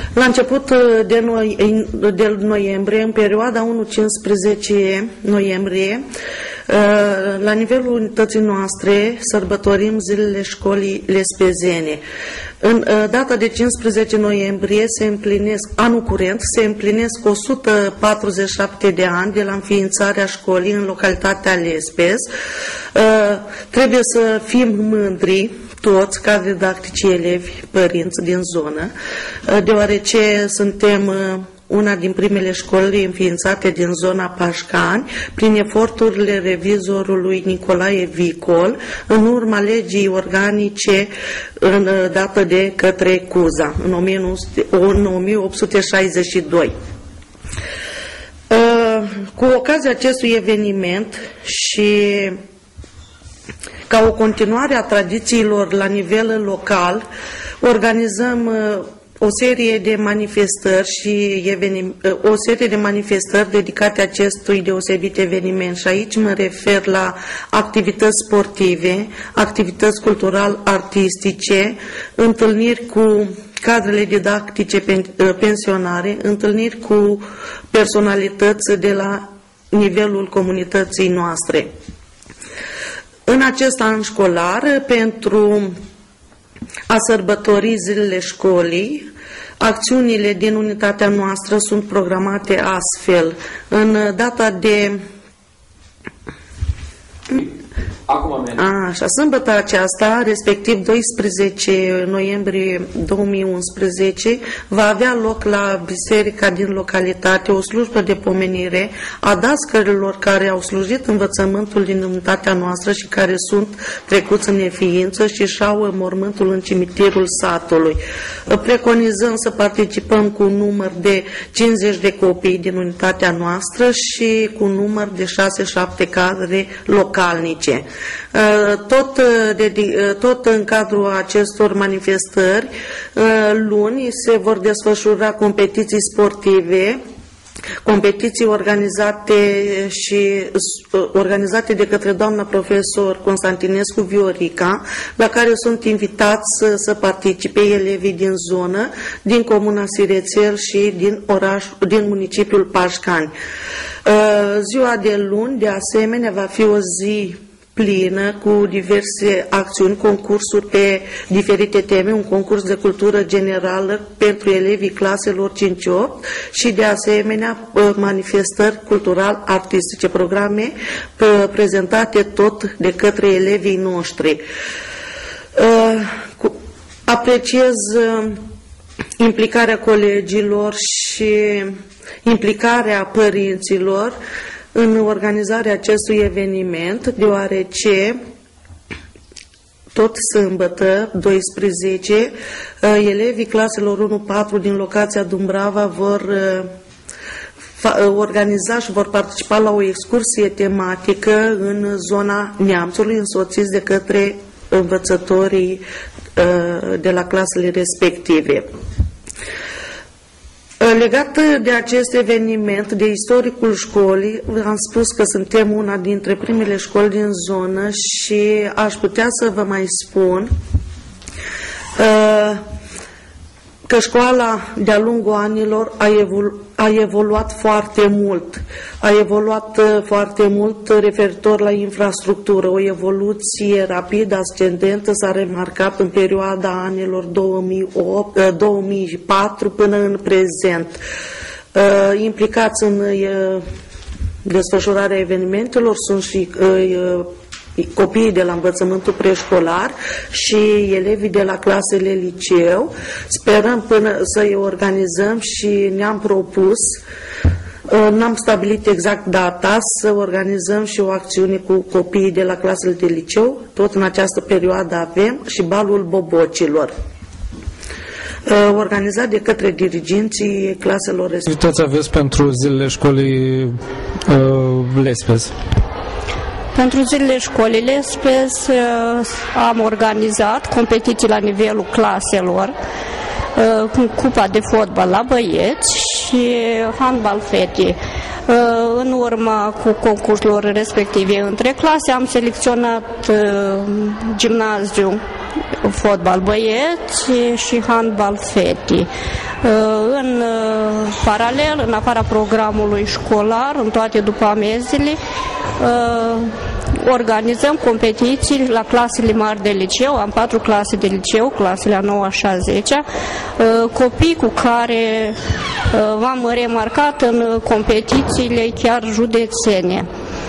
La început de noiembrie, în perioada 1-15 noiembrie, la nivelul unității noastre, sărbătorim zilele școlii lespezene. În data de 15 noiembrie anul curent, se împlinesc 147 de ani de la înființarea școlii în localitatea Lespez. Trebuie să fim mândri toți, cadre didactici, elevi, părinți din zonă, deoarece suntem una din primele școli înființate din zona Pașcani, prin eforturile revizorului Nicolae Vicol, în urma legii organice dată de către Cuza, în 1862. Cu ocazia acestui eveniment și ca o continuare a tradițiilor la nivel local, organizăm o serie de manifestări dedicate acestui deosebit eveniment. Și aici mă refer la activități sportive, activități cultural-artistice, întâlniri cu cadrele didactice pensionare, întâlniri cu personalități de la nivelul comunității noastre. În acest an școlar, pentru a sărbători zilele școlii, acțiunile din unitatea noastră sunt programate astfel. În data de sâmbătă aceasta, respectiv 12 noiembrie 2011, va avea loc la biserica din localitate o slujbă de pomenire a dascărilor care au slujit învățământul din unitatea noastră și care sunt trecuți în neființă și și-au mormântul în cimitirul satului. Preconizăm să participăm cu un număr de 50 de copii din unitatea noastră și cu un număr de 6-7 cadre localnice. Tot în cadrul acestor manifestări, luni se vor desfășura competiții sportive, competiții organizate de către doamna profesor Constantinescu Viorica, la care sunt invitați să participe elevii din zonă, din comuna Sirețel și din municipiul Pașcani. Ziua de luni, de asemenea, va fi o zi plină cu diverse acțiuni, concursuri pe diferite teme, un concurs de cultură generală pentru elevii claselor 5-8 și de asemenea manifestări cultural-artistice, programe prezentate tot de către elevii noștri. Apreciez implicarea colegilor și implicarea părinților în organizarea acestui eveniment, deoarece tot sâmbătă, 12, elevii claselor 1-4 din locația Dumbrava vor organiza și vor participa la o excursie tematică în zona Neamțului, însoțiți de către învățătorii de la clasele respective. Legat de acest eveniment, de istoricul școlii, am spus că suntem una dintre primele școli din zonă și aș putea să vă mai spun că școala de-a lungul anilor a evoluat foarte mult. A evoluat foarte mult referitor la infrastructură. O evoluție rapidă, ascendentă s-a remarcat în perioada anilor 2004 până în prezent. Implicați în desfășurarea evenimentelor sunt și copiii de la învățământul preșcolar și elevii de la clasele liceu. Sperăm până să-i organizăm și ne-am propus, n-am stabilit exact data, să organizăm și o acțiune cu copiii de la clasele de liceu. Tot în această perioadă avem și balul bobocilor, organizat de către diriginții claselor respective. Ce aveți pentru zilele școlii Lespez? Pentru zilele școlii Lespez am organizat competiții la nivelul claselor, cupa de fotbal la băieți și handbal fete. În urma cu concursurilor respective între clase am selecționat gimnaziu, fotbal băieți și handbal fete. În paralel, în afara programului școlar, în toate după-amiezile, organizăm competiții la clasele mari de liceu. Am 4 clase de liceu, clasele a 9-a și a 10-a, copii cu care v-am remarcat în competițiile chiar județene.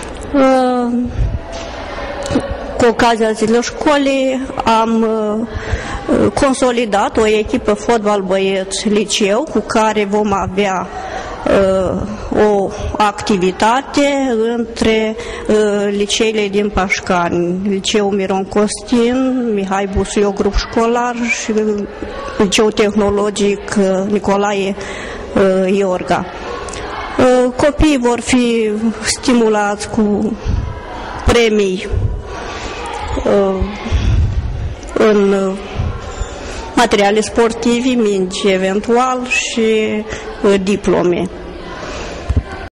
Cu ocazia zilei școlii am consolidat o echipă fotbal băieți liceu cu care vom avea o activitate între liceile din Pașcani, Liceul Miron Costin, Mihai Busuiu grup școlar și Liceul Tehnologic Nicolae Iorga. Copiii vor fi stimulați cu premii în materiale sportive, mingi eventual și diplome.